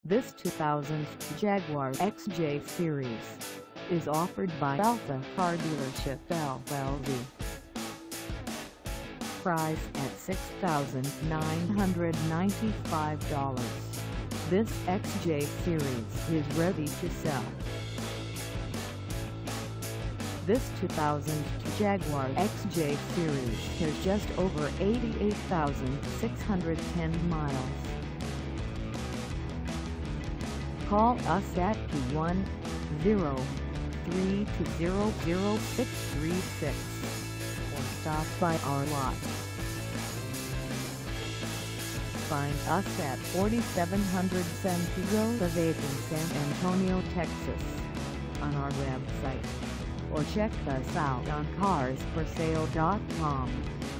This 2000 Jaguar XJ-Series is offered by Alpha Car Dealership LLC. Price at $6,995. This XJ-Series is ready to sell. This 2000 Jaguar XJ-Series has just over 88,610 miles. Call us at 210-320-0636 or stop by our lot. Find us at 4700 San Pedro Boulevard in San Antonio, Texas on our website, or check us out on carsforsale.com.